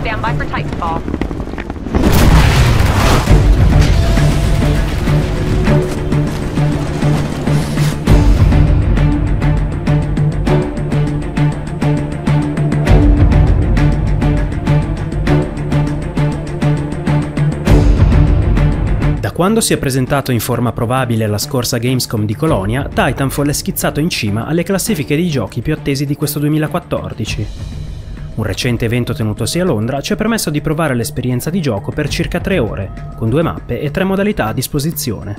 Stand by for Titanfall. Da quando si è presentato in forma probabile alla scorsa Gamescom di Colonia, Titanfall è schizzato in cima alle classifiche dei giochi più attesi di questo 2014. Un recente evento tenutosi a Londra ci ha permesso di provare l'esperienza di gioco per circa 3 ore, con 2 mappe e 3 modalità a disposizione.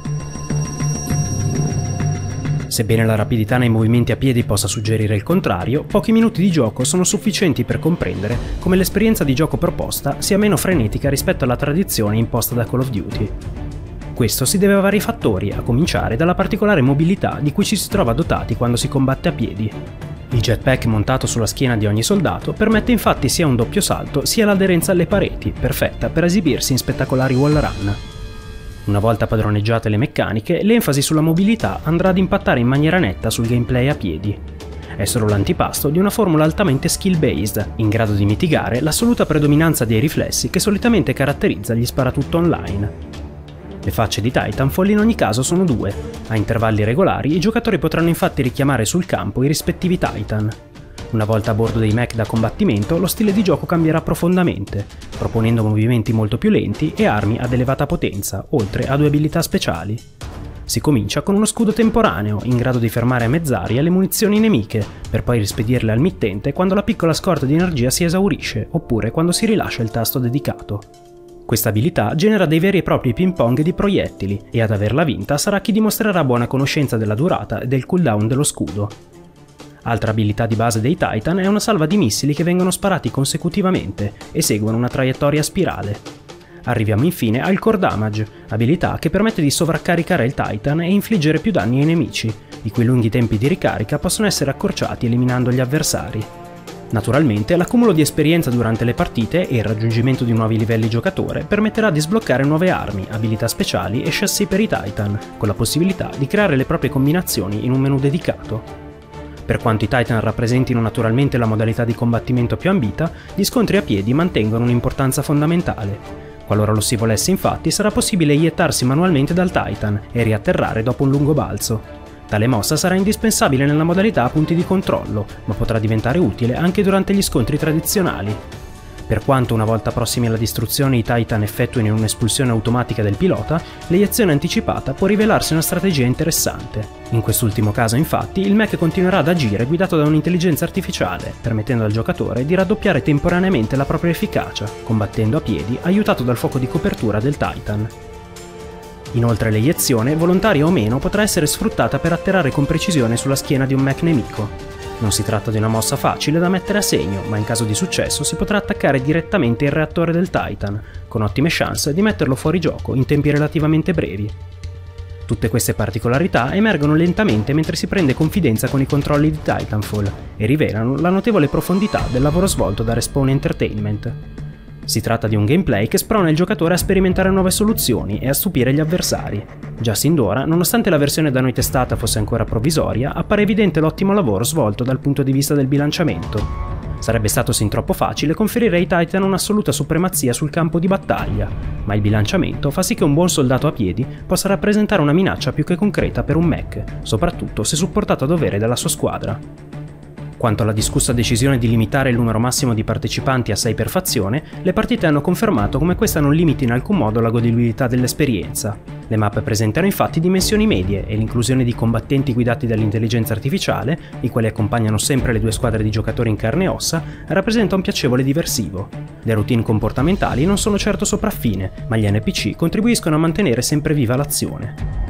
Sebbene la rapidità nei movimenti a piedi possa suggerire il contrario, pochi minuti di gioco sono sufficienti per comprendere come l'esperienza di gioco proposta sia meno frenetica rispetto alla tradizione imposta da Call of Duty. Questo si deve a vari fattori, a cominciare dalla particolare mobilità di cui ci si trova dotati quando si combatte a piedi. Il jetpack montato sulla schiena di ogni soldato permette infatti sia un doppio salto sia l'aderenza alle pareti, perfetta per esibirsi in spettacolari wall run. Una volta padroneggiate le meccaniche, l'enfasi sulla mobilità andrà ad impattare in maniera netta sul gameplay a piedi. È solo l'antipasto di una formula altamente skill-based, in grado di mitigare l'assoluta predominanza dei riflessi che solitamente caratterizza gli sparatutto online. Le facce di Titanfall in ogni caso sono 2. A intervalli regolari i giocatori potranno infatti richiamare sul campo i rispettivi Titan. Una volta a bordo dei mech da combattimento, lo stile di gioco cambierà profondamente, proponendo movimenti molto più lenti e armi ad elevata potenza, oltre a 2 abilità speciali. Si comincia con uno scudo temporaneo, in grado di fermare a mezz'aria le munizioni nemiche, per poi rispedirle al mittente quando la piccola scorta di energia si esaurisce, oppure quando si rilascia il tasto dedicato. Questa abilità genera dei veri e propri ping pong di proiettili, e ad averla vinta sarà chi dimostrerà buona conoscenza della durata e del cooldown dello scudo. Altra abilità di base dei Titan è una salva di missili che vengono sparati consecutivamente e seguono una traiettoria a spirale. Arriviamo infine al Core Damage, abilità che permette di sovraccaricare il Titan e infliggere più danni ai nemici, i cui lunghi tempi di ricarica possono essere accorciati eliminando gli avversari. Naturalmente, l'accumulo di esperienza durante le partite e il raggiungimento di nuovi livelli giocatore permetterà di sbloccare nuove armi, abilità speciali e chassis per i Titan, con la possibilità di creare le proprie combinazioni in un menu dedicato. Per quanto i Titan rappresentino naturalmente la modalità di combattimento più ambita, gli scontri a piedi mantengono un'importanza fondamentale. Qualora lo si volesse infatti, sarà possibile iettarsi manualmente dal Titan e riatterrare dopo un lungo balzo. Tale mossa sarà indispensabile nella modalità a punti di controllo, ma potrà diventare utile anche durante gli scontri tradizionali. Per quanto una volta prossimi alla distruzione i Titan effettuino un'espulsione automatica del pilota, l'eiezione anticipata può rivelarsi una strategia interessante. In quest'ultimo caso infatti il mech continuerà ad agire guidato da un'intelligenza artificiale, permettendo al giocatore di raddoppiare temporaneamente la propria efficacia, combattendo a piedi aiutato dal fuoco di copertura del Titan. Inoltre l'eiezione, volontaria o meno, potrà essere sfruttata per atterrare con precisione sulla schiena di un mech nemico. Non si tratta di una mossa facile da mettere a segno, ma in caso di successo si potrà attaccare direttamente il reattore del Titan, con ottime chance di metterlo fuori gioco in tempi relativamente brevi. Tutte queste particolarità emergono lentamente mentre si prende confidenza con i controlli di Titanfall e rivelano la notevole profondità del lavoro svolto da Respawn Entertainment. Si tratta di un gameplay che sprona il giocatore a sperimentare nuove soluzioni e a stupire gli avversari. Già sin d'ora, nonostante la versione da noi testata fosse ancora provvisoria, appare evidente l'ottimo lavoro svolto dal punto di vista del bilanciamento. Sarebbe stato sin troppo facile conferire ai Titan un'assoluta supremazia sul campo di battaglia, ma il bilanciamento fa sì che un buon soldato a piedi possa rappresentare una minaccia più che concreta per un mech, soprattutto se supportato a dovere dalla sua squadra. Quanto alla discussa decisione di limitare il numero massimo di partecipanti a 6 per fazione, le partite hanno confermato come questa non limiti in alcun modo la godibilità dell'esperienza. Le mappe presentano infatti dimensioni medie e l'inclusione di combattenti guidati dall'intelligenza artificiale, i quali accompagnano sempre le 2 squadre di giocatori in carne e ossa, rappresenta un piacevole diversivo. Le routine comportamentali non sono certo sopraffine, ma gli NPC contribuiscono a mantenere sempre viva l'azione.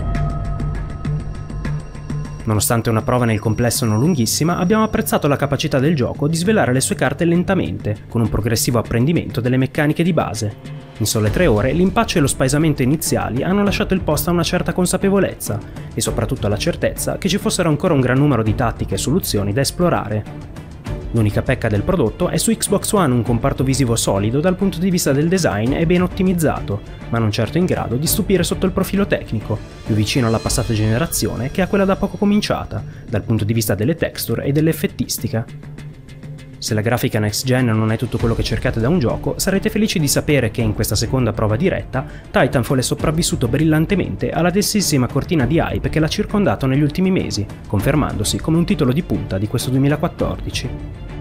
Nonostante una prova nel complesso non lunghissima, abbiamo apprezzato la capacità del gioco di svelare le sue carte lentamente, con un progressivo apprendimento delle meccaniche di base. In sole 3 ore, l'impaccio e lo spaesamento iniziali hanno lasciato il posto a una certa consapevolezza, e soprattutto alla certezza che ci fossero ancora un gran numero di tattiche e soluzioni da esplorare. L'unica pecca del prodotto è su Xbox One un comparto visivo solido dal punto di vista del design e ben ottimizzato, ma non certo in grado di stupire sotto il profilo tecnico, più vicino alla passata generazione che a quella da poco cominciata, dal punto di vista delle texture e dell'effettistica. Se la grafica next gen non è tutto quello che cercate da un gioco, sarete felici di sapere che in questa seconda prova diretta Titanfall è sopravvissuto brillantemente alla densissima cortina di hype che l'ha circondato negli ultimi mesi, confermandosi come un titolo di punta di questo 2014.